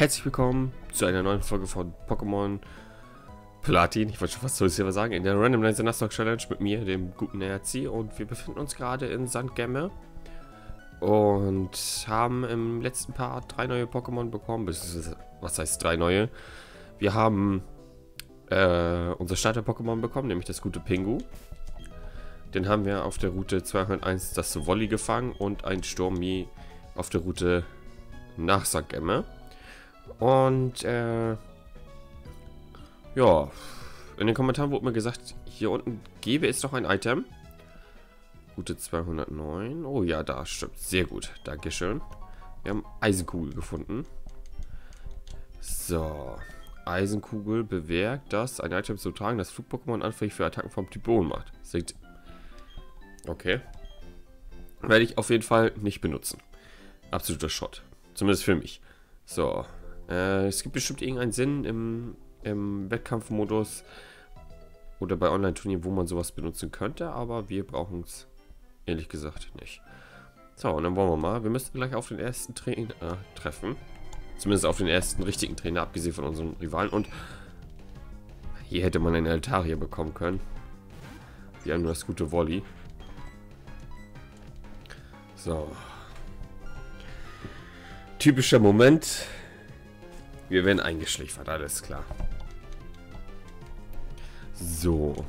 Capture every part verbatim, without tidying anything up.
herzlich willkommen zu einer neuen Folge von Pokémon Platin. Ich wollte schon fast so selber sagen, in der Randomizer Nuzlocke Challenge mit mir, dem guten R C. Und wir befinden uns gerade in Sandgemme und haben im letzten Part drei neue Pokémon bekommen. Was heißt drei neue? Wir haben äh, unser Starter-Pokémon bekommen, nämlich das gute Pingu. Den haben wir auf der Route zweihunderteins das Wolli gefangen und ein Sturmi auf der Route nach Sandgemme. Und äh, ja, in den Kommentaren wurde mir gesagt, hier unten gäbe es doch ein Item. Route zweihundertneun. Oh ja, da stimmt. Sehr gut. Dankeschön. Wir haben Eisenkugel gefunden. So. Eisenkugel bewirkt, dass ein Item zu tragen, das Flug-Pokémon anfällig für Attacken vom Typ Boden macht. Singt. Okay. Werde ich auf jeden Fall nicht benutzen. Absoluter Schrott. Zumindest für mich. So. Äh, es gibt bestimmt irgendeinen Sinn im, im Wettkampfmodus oder bei Online-Turnieren, wo man sowas benutzen könnte, aber wir brauchen es ehrlich gesagt nicht. So, und dann wollen wir mal. Wir müssten gleich auf den ersten Trainer äh, treffen. Zumindest auf den ersten richtigen Trainer, abgesehen von unserem Rivalen. Und hier hätte man einen Altaria bekommen können. Wir haben nur das gute Wolli. So. Typischer Moment. Wir werden eingeschläfert, alles klar. So.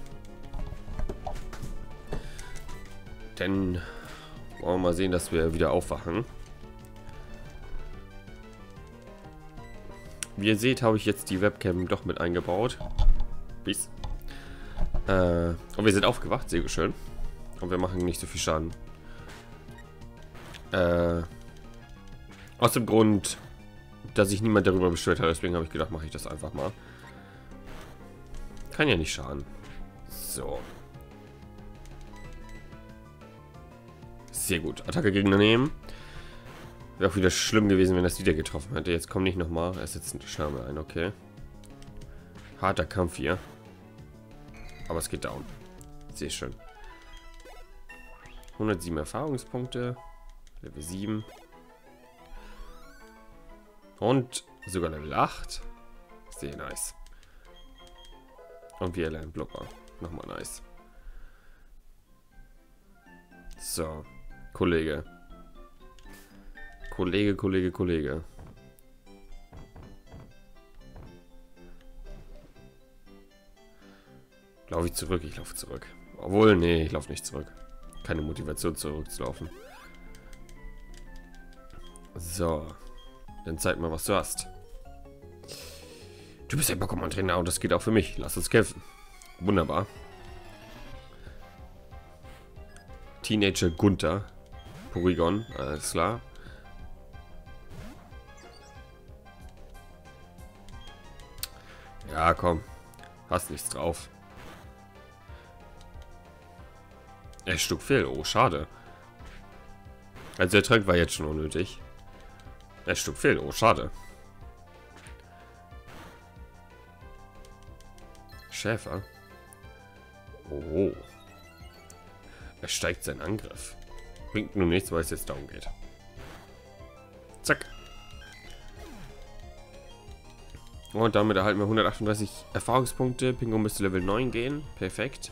Dann wollen wir mal sehen, dass wir wieder aufwachen. Wie ihr seht, habe ich jetzt die Webcam doch mit eingebaut. Peace. Äh, und wir sind aufgewacht, sehr schön. Und wir machen nicht so viel Schaden. Äh, aus dem Grund, dass sich niemand darüber beschwert hat. Deswegen habe ich gedacht, mache ich das einfach mal. Kann ja nicht schaden. So. Sehr gut. Attacke Gegner nehmen. Wäre auch wieder schlimm gewesen, wenn das wieder getroffen hätte. Jetzt komm nicht nochmal. Er setzt die Schame ein, okay. Harter Kampf hier. Aber es geht down. Sehr schön. hundertsieben Erfahrungspunkte. Level sieben. Und sogar Level acht. Sehr nice. Und wir lernen Blubber. Nochmal nice. So. Kollege. Kollege, Kollege, Kollege. Laufe ich zurück? Ich laufe zurück. Obwohl, nee, ich laufe nicht zurück. Keine Motivation zurückzulaufen. So. Dann zeig mal, was du hast. Du bist ein Pokémon-Trainer und das geht auch für mich. Lass uns kämpfen. Wunderbar. Teenager Gunther. Porygon, alles klar. Ja, komm. Hast nichts drauf. Er Stück fehl. Oh, schade. Also der Trank war jetzt schon unnötig. Er Stück fehl. Oh, schade. Schäfer. Oh. Er steigt seinen Angriff. Bringt nur nichts, weil es jetzt down geht. Zack. Und damit erhalten wir hundertachtunddreißig Erfahrungspunkte. Pingu müsste Level neun gehen. Perfekt.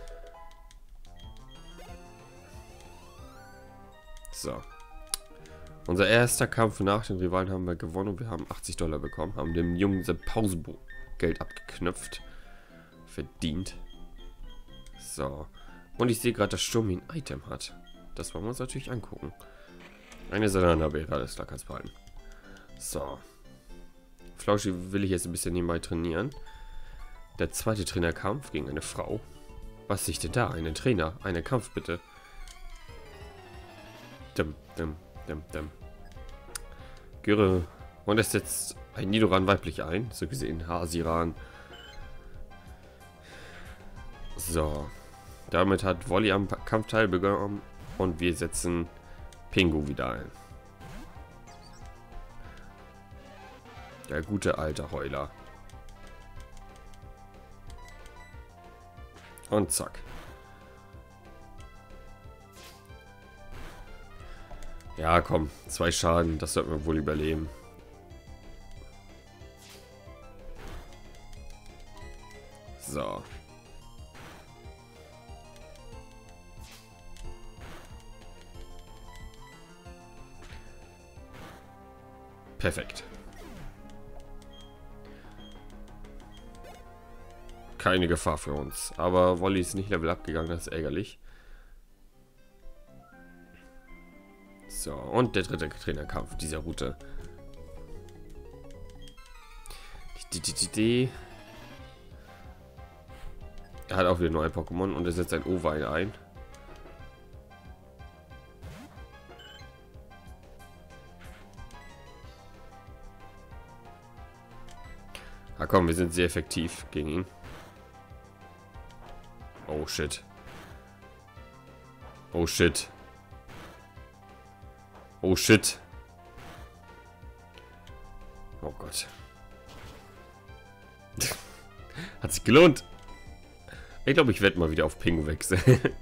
So. Unser erster Kampf nach den Rivalen haben wir gewonnen und wir haben achtzig Dollar bekommen. Haben dem Jungen sein Pausengeld abgeknüpft. Verdient. So. Und ich sehe gerade, dass Sturmi ein Item hat. Das wollen wir uns natürlich angucken. Eine Salanabeere, alles klar, kannst behalten. So. Flauschi will ich jetzt ein bisschen nebenbei trainieren. Der zweite Trainerkampf gegen eine Frau. Was sehe ich denn da? Einen Trainer. Einen Kampf, bitte. Dim, dim, dim, dim. Göre. Und es setzt ein Nidoran weiblich ein. So gesehen, Hasiran. So. Damit hat Wolli am Kampf teilbekommen. Und wir setzen Pingu wieder ein. Der gute alte Heuler. Und zack. Ja, komm. Zwei Schaden. Das sollten wir wohl überleben. So. Perfekt. Keine Gefahr für uns. Aber Wolli ist nicht Level abgegangen, das ist ärgerlich. So, und der dritte Trainerkampf dieser Route. Die, die, die, die. Er hat auch wieder neue Pokémon und er setzt ein Owein ein. Ah komm, wir sind sehr effektiv gegen ihn. Oh shit. Oh shit. Oh shit. Oh Gott. Hat sich gelohnt. Ich glaube, ich werde mal wieder auf Pingu wechseln.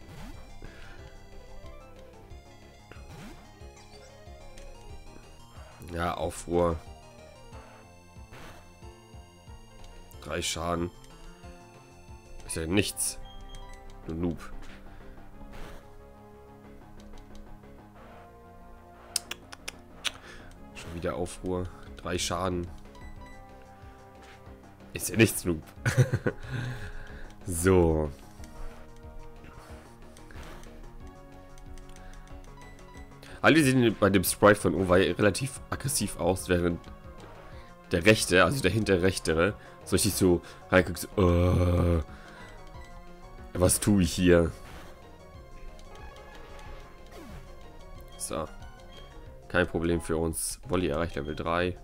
Ja, Aufruhr. Drei Schaden. Ist ja nichts. Du Noob. Schon wieder Aufruhr. Drei Schaden. Ist ja nichts, Noob. So. Alle sehen bei dem Sprite von Owei relativ aggressiv aus, während der rechte, also der hintere rechtere, so richtig so reinguckt, so, uh, was tue ich hier? So. Kein Problem für uns. Wolli erreicht Level drei.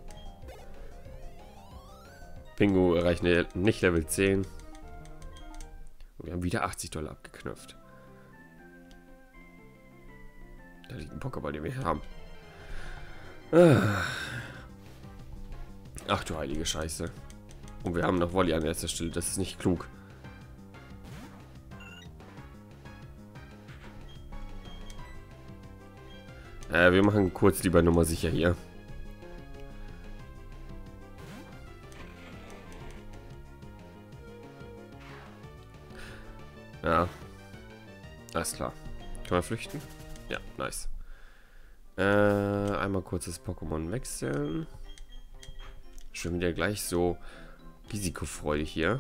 Pingu erreicht nicht Level zehn. Und wir haben wieder achtzig Dollar abgeknöpft. Da liegt ein Pokéball, den wir hier haben. Ach du heilige Scheiße. Und wir haben noch Wolli an erster Stelle. Das ist nicht klug. Äh, wir machen kurz lieber Nummer sicher hier. Ja. Alles klar. Kann man flüchten? Ja, nice. Äh, einmal kurz das Pokémon wechseln. Schon wieder gleich so risikofreudig hier.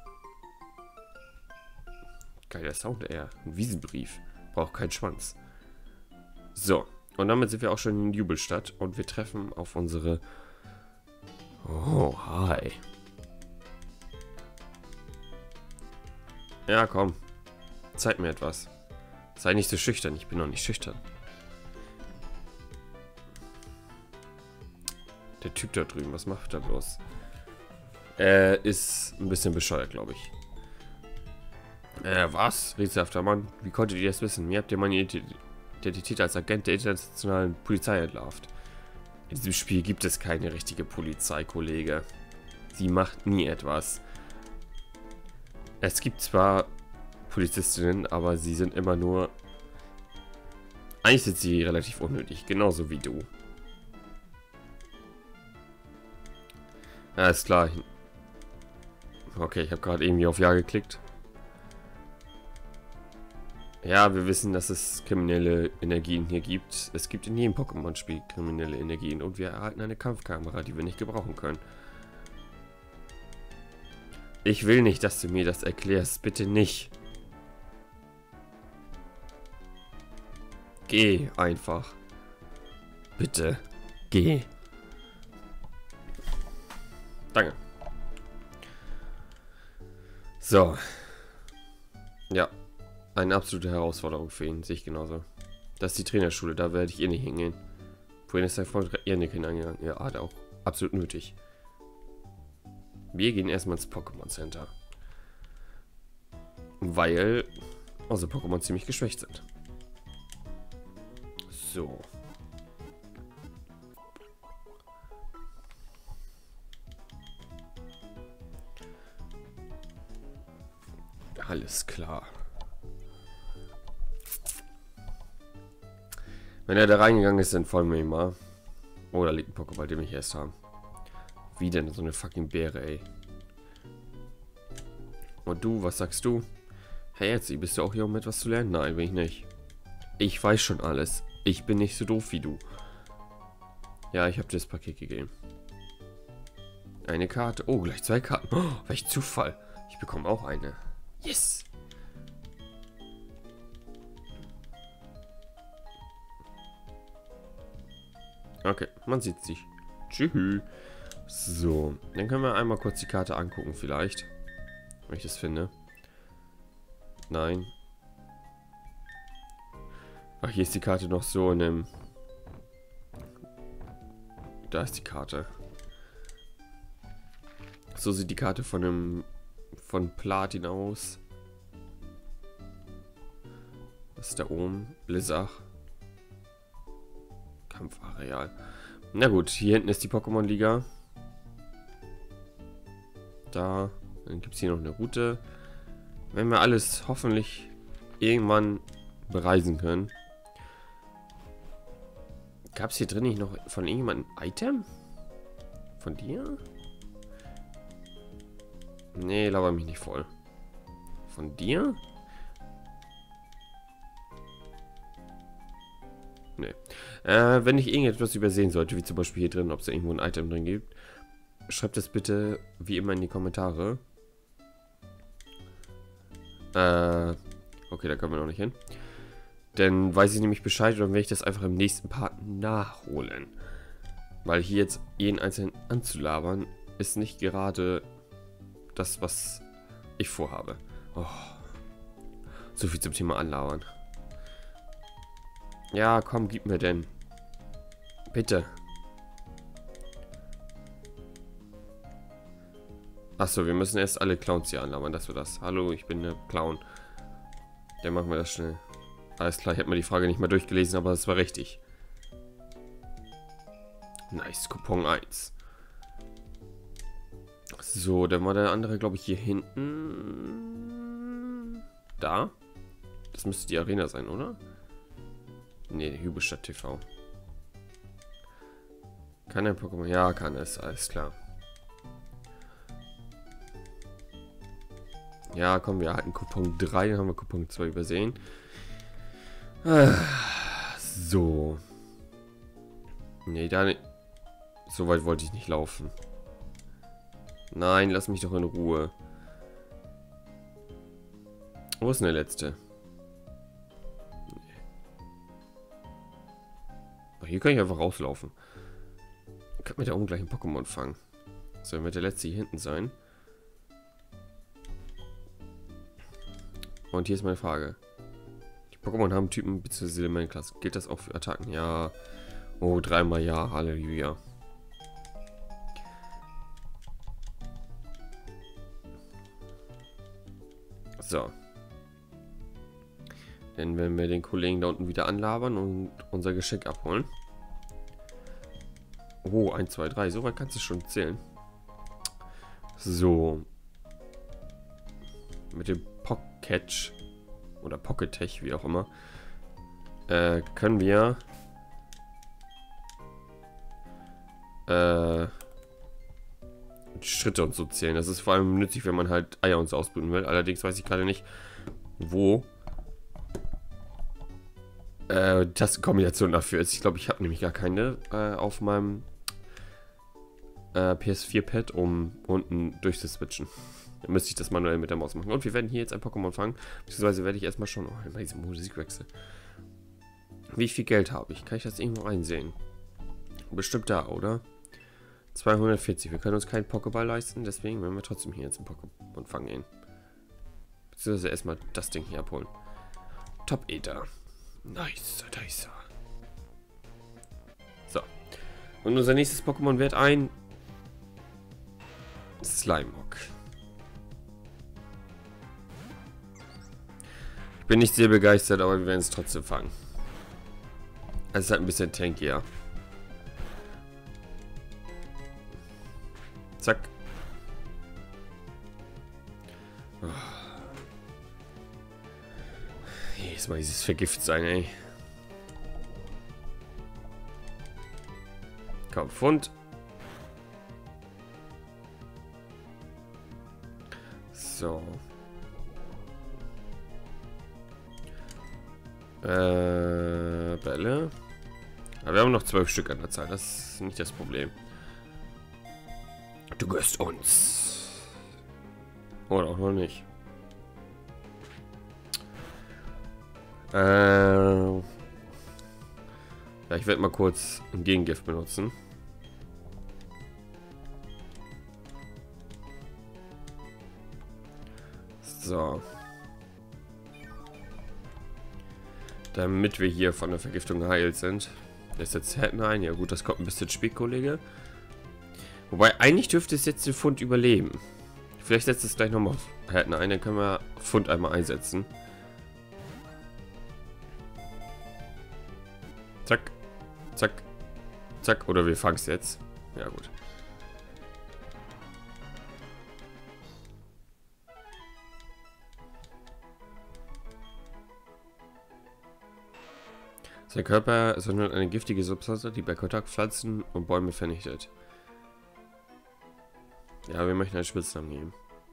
Geiler Sound, eher. Ein Wiesenbrief. Braucht keinen Schwanz. So. Und damit sind wir auch schon in Jubelstadt. Und wir treffen auf unsere... Oh, hi. Ja, komm. Zeig mir etwas. Sei nicht so schüchtern. Ich bin noch nicht schüchtern. Der Typ da drüben, was macht er bloß? Er ist ein bisschen bescheuert, glaube ich. Äh, was? Rätselhafter Mann. Wie konntet ihr das wissen? Mir habt ihr meine Identität als Agent der internationalen Polizei entlarvt. In diesem Spiel gibt es keine richtige Polizei, Kollege. Sie macht nie etwas. Es gibt zwar Polizistinnen, aber sie sind immer nur... Eigentlich sind sie relativ unnötig, genauso wie du. Ja, ist klar. Okay, ich habe gerade irgendwie auf Ja geklickt. Ja, wir wissen, dass es kriminelle Energien hier gibt. Es gibt in jedem Pokémon-Spiel kriminelle Energien und wir erhalten eine Kampfkamera, die wir nicht gebrauchen können. Ich will nicht, dass du mir das erklärst. Bitte nicht. Geh einfach. Bitte. Geh. Danke. So. Ja. Eine absolute Herausforderung für ihn. Sehe ich genauso. Das ist die Trainerschule. Da werde ich eh nicht hingehen. Vorhin ist er von Ehrlich hingegangen. Ja, hat auch absolut nötig. Wir gehen erstmal ins Pokémon Center. Weil unsere Pokémon ziemlich geschwächt sind. So. Alles klar. Wenn er da reingegangen ist, dann folgen wir ihm mal. Oh, da liegt ein Pokéball, den wir erst haben. Wie denn so eine fucking Beere, ey. Und du, was sagst du? Hey, jetzt bist du auch hier, um etwas zu lernen? Nein, bin ich nicht. Ich weiß schon alles. Ich bin nicht so doof wie du. Ja, ich habe dir das Paket gegeben. Eine Karte. Oh, gleich zwei Karten. Oh, welch Zufall. Ich bekomme auch eine. Yes. Okay, man sieht sich. Tschüss. So, dann können wir einmal kurz die Karte angucken vielleicht. Wenn ich das finde. Nein. Ach, hier ist die Karte noch so in einem... Da ist die Karte. So sieht die Karte von einem... von Platin aus. Was ist da oben? Blizzard. Kampfareal. Na gut, hier hinten ist die Pokémon-Liga. Da. Dann gibt es hier noch eine Route. Wenn wir alles hoffentlich irgendwann bereisen können. Gab es hier drin nicht noch von irgendjemandem ein Item? Von dir? Nee, laber mich nicht voll. Von dir? Nee. Äh, wenn ich irgendetwas übersehen sollte, wie zum Beispiel hier drin, ob es irgendwo ein Item drin gibt, schreibt es bitte wie immer in die Kommentare. Äh, okay, da können wir noch nicht hin. Dann weiß ich nämlich Bescheid und dann werde ich das einfach im nächsten Part nachholen. Weil hier jetzt jeden einzelnen anzulabern, ist nicht gerade das, was ich vorhabe. Oh. So viel zum Thema Anlabern. Ja, komm, gib mir denn. Bitte. Achso, wir müssen erst alle Clowns hier anlabern, dass wir das. Hallo, ich bin der Clown. Dann machen wir das schnell. Alles klar, ich habe mir die Frage nicht mal durchgelesen, aber es war richtig. Nice, Coupon eins. So, dann war der andere, glaube ich, hier hinten. Da? Das müsste die Arena sein, oder? Ne, Hübelstadt T V. Kann ein Pokémon? Ja, kann es, alles klar. Ja, komm, wir hatten Coupon drei, dann haben wir Coupon zwei übersehen. So. Nee, da nicht. So weit wollte ich nicht laufen. Nein, lass mich doch in Ruhe. Wo ist denn der letzte? Nee. Ach, hier kann ich einfach rauslaufen. Ich kann mit da oben gleich ein Pokémon fangen. So, dann wird der letzte hier hinten sein. Und hier ist meine Frage. Die Pokémon haben Typen bzw. Elementklasse. Gilt das auch für Attacken? Ja. Oh, dreimal ja. Halleluja. So. Dann werden wir den Kollegen da unten wieder anlabern und unser Geschenk abholen. Oh, eins, zwei, drei. So weit kannst du schon zählen. So. Mit dem Pocket oder Pocket Tech, wie auch immer, äh, können wir äh, Schritte und so zählen. Das ist vor allem nützlich, wenn man halt Eier und so ausbrüten will. Allerdings weiß ich gerade nicht, wo äh, die Tastenkombination dafür ist. Ich glaube, ich habe nämlich gar keine äh, auf meinem äh, P S vier Pad, um unten durchzuswitchen. Dann müsste ich das manuell mit der Maus machen. Und wir werden hier jetzt ein Pokémon fangen. Beziehungsweise werde ich erstmal schon... Oh, immer diese Musikwechsel. Wie viel Geld habe ich? Kann ich das irgendwo einsehen? Bestimmt da, oder? zweihundertvierzig. Wir können uns keinen Pokéball leisten. Deswegen werden wir trotzdem hier jetzt ein Pokémon fangen gehen. Beziehungsweise erstmal das Ding hier abholen. Top Ether. Nice, nice. So. Und unser nächstes Pokémon wird ein... Slimemock. Ich bin nicht sehr begeistert, aber wir werden es trotzdem fangen. Es ist halt ein bisschen tankier. Zack. Oh. Jedes Mal dieses Vergiftsein, ey. Komm, Pfund. So. Äh, Bälle. Aber wir haben noch zwölf Stück an der Zahl. Das ist nicht das Problem. Du gehörst uns. Oder auch noch nicht. Äh, ja, ich werde mal kurz ein Gegengift benutzen. So. Damit wir hier von der Vergiftung geheilt sind. Das setzt Hätten ein. Ja gut, das kommt ein bisschen spät, Kollege. Wobei, eigentlich dürfte es jetzt den Pfund überleben. Vielleicht setzt es gleich nochmal auf Hätten ein. Dann können wir Pfund einmal einsetzen. Zack. Zack. Zack. Oder wir fangen es jetzt. Ja gut. Sein Körper sondern eine giftige Substanz, die bei Kontakt Pflanzen und Bäume vernichtet. Ja, wir möchten einen Spitznamen geben.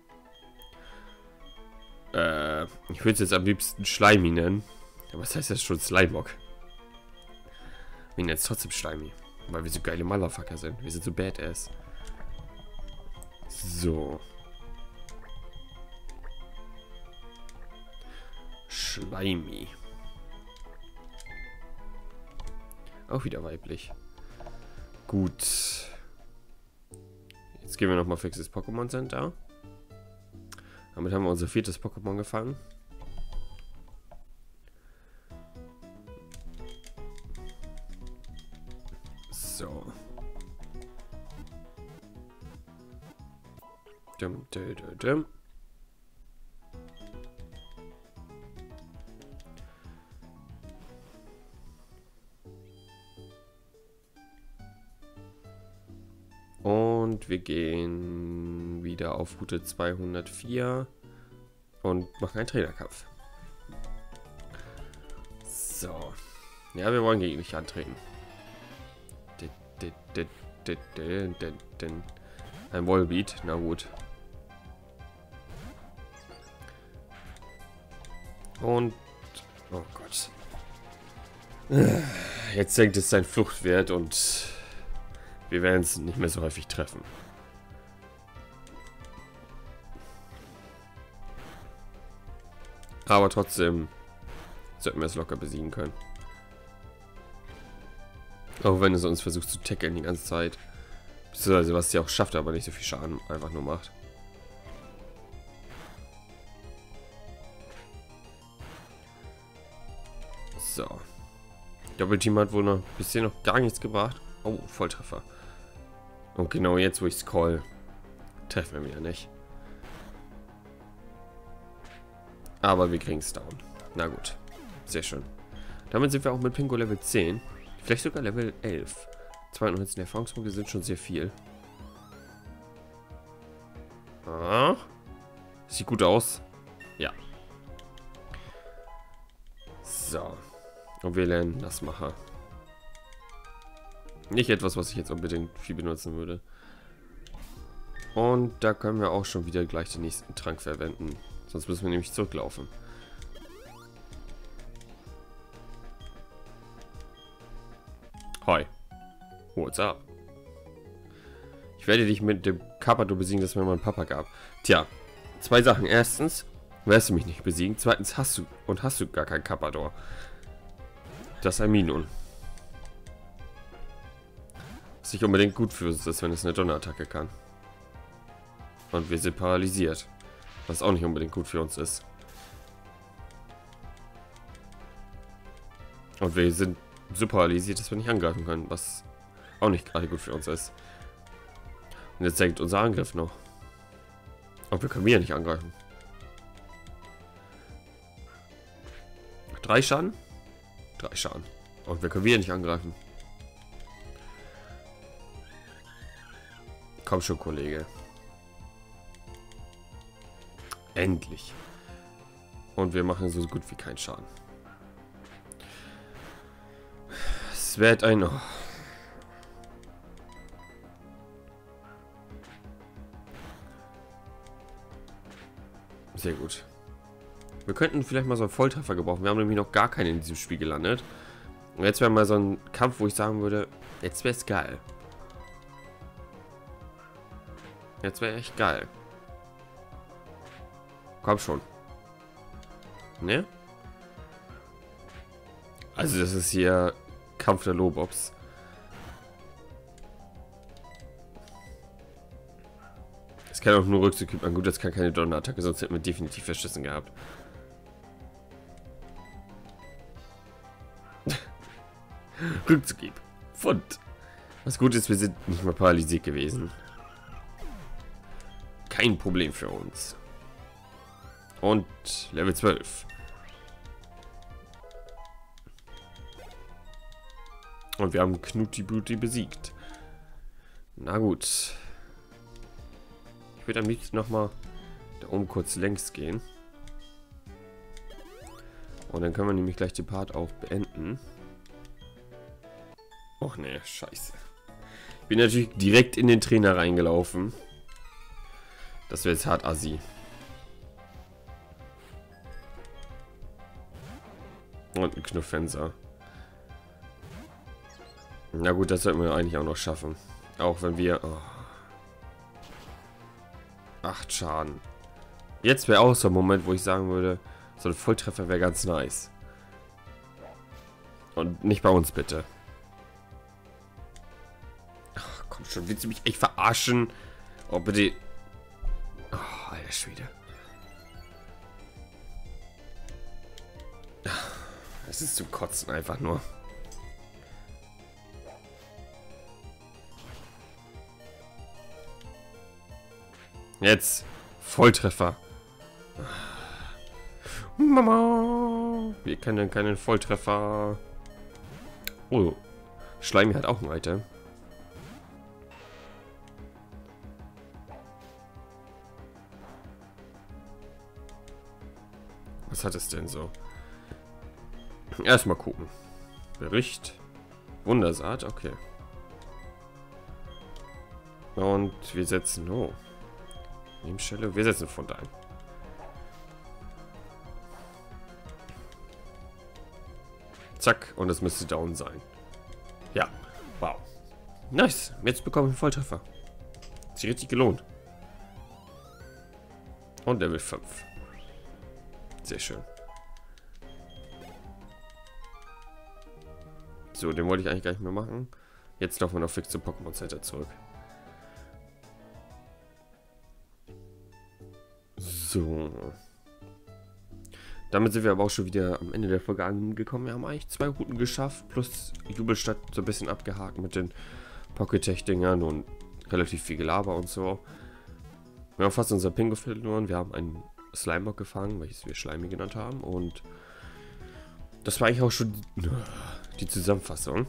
Äh, ich würde es jetzt am liebsten Schleimi nennen. Aber was heißt das schon Slimemock? Wir nennen es trotzdem Schleimi. Weil wir so geile Motherfucker sind. Wir sind so badass. So. Schleimi. Auch wieder weiblich. Gut. Jetzt gehen wir nochmal fix ins Pokémon Center. Damit haben wir unser viertes Pokémon gefangen. So. Dum, dum, dum, dum. Und wir gehen wieder auf Route zweihundertvier und machen einen Trainerkampf. So. Ja, wir wollen gegen dich antreten. Ein Wallbeat, na gut. Und... Oh Gott. Jetzt senkt es sein Fluchtwert und... Wir werden es nicht mehr so häufig treffen. Aber trotzdem sollten wir es locker besiegen können. Auch wenn es uns versucht zu tackeln die ganze Zeit. Beziehungsweise was sie auch schafft, aber nicht so viel Schaden einfach nur macht. So. Doppelteam hat wohl noch bisher noch gar nichts gebracht. Oh, Volltreffer. Und genau jetzt, wo ich es call, treffen wir wieder nicht. Aber wir kriegen es down. Na gut. Sehr schön. Damit sind wir auch mit Pingo Level zehn. Vielleicht sogar Level elf. zweihundertneunzehn Erfahrungspunkte sind schon sehr viel. Ah. Sieht gut aus. Ja. So. Und wir lernen Nassmacher. Nicht etwas, was ich jetzt unbedingt viel benutzen würde. Und da können wir auch schon wieder gleich den nächsten Trank verwenden. Sonst müssen wir nämlich zurücklaufen. Hi. What's up? Ich werde dich mit dem Carpador besiegen, das mir mein Papa gab. Tja, zwei Sachen. Erstens, wirst du mich nicht besiegen. Zweitens, hast du und hast du gar keinen Carpador. Das ist ein Minun. Was nicht unbedingt gut für uns ist, wenn es eine Donnerattacke kann. Und wir sind paralysiert. Was auch nicht unbedingt gut für uns ist. Und wir sind so paralysiert, dass wir nicht angreifen können, was auch nicht gerade gut für uns ist. Und jetzt senkt unser Angriff noch. Und wir können wieder nicht angreifen. Drei Schaden? Drei Schaden. Und wir können wieder nicht angreifen. Komm schon, Kollege. Endlich. Und wir machen so gut wie keinen Schaden. Es wird ein... Oh. Sehr gut. Wir könnten vielleicht mal so einen Volltreffer gebrauchen. Wir haben nämlich noch gar keinen in diesem Spiel gelandet. Und jetzt wäre mal so ein Kampf, wo ich sagen würde, jetzt wäre es geil. Jetzt wäre echt geil. Komm schon. Ne? Also das ist hier Kampf der Lobobs. Es kann auch nur Rückzug an. Gut, das kann keine Donner-Attacke, sonst hätten wir definitiv verschissen gehabt. Rückzug. Pfund. Was gut ist, wir sind nicht mal paralysiert gewesen. Kein Problem für uns. Und Level zwölf. Und wir haben Knuti Booty besiegt. Na gut. Ich würde am liebsten nochmal da oben kurz längs gehen. Und dann können wir nämlich gleich den Part auch beenden. Och ne, scheiße. Ich bin natürlich direkt in den Trainer reingelaufen. Das wäre jetzt hart assi. Und ein Knufffenster. Na gut, das sollten wir eigentlich auch noch schaffen. Auch wenn wir... Oh. Acht Schaden. Jetzt wäre auch so ein Moment, wo ich sagen würde, so ein Volltreffer wäre ganz nice. Und nicht bei uns, bitte. Ach, komm schon, willst du mich echt verarschen? Oh, bitte... Oh, alter Schwede. Es ist zu kotzen einfach nur. Jetzt Volltreffer. Mama. Wir kennen keinen Volltreffer. Oh, Schleimi hat auch ein Item. Was hat es denn so? Erstmal gucken. Bericht. Wundersaat, okay. Und wir setzen... Oh. Nebenstelle. Wir setzen Fund ein. Zack. Und es müsste down sein. Ja. Wow. Nice. Jetzt bekommen wir einen Volltreffer. Hat sich richtig gelohnt. Und Level fünf. Sehr schön. So, den wollte ich eigentlich gar nicht mehr machen. Jetzt laufen wir noch fix zum Pokémon Center zurück. So. Damit sind wir aber auch schon wieder am Ende der Folge angekommen. Wir haben eigentlich zwei Routen geschafft, plus Jubelstadt so ein bisschen abgehakt mit den Pocket-Tech-Dingern und relativ viel Gelaber und so. Wir haben fast unser Pingo verloren. Wir haben einen Slimebug gefangen, welches wir Schleimi genannt haben. Und das war eigentlich auch schon die, die Zusammenfassung.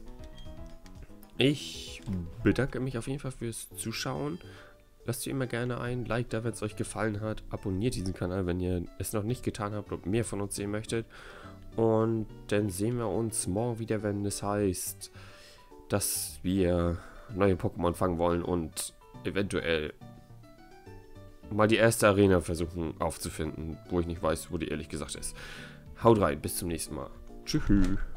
Ich bedanke mich auf jeden Fall fürs Zuschauen. Lasst ihr immer gerne ein Like da, wenn es euch gefallen hat. Abonniert diesen Kanal, wenn ihr es noch nicht getan habt und mehr von uns sehen möchtet. Und dann sehen wir uns morgen wieder, wenn es heißt, dass wir neue Pokémon fangen wollen und eventuell mal die erste Arena versuchen aufzufinden, wo ich nicht weiß, wo die ehrlich gesagt ist. Haut rein, bis zum nächsten Mal. Tschüss.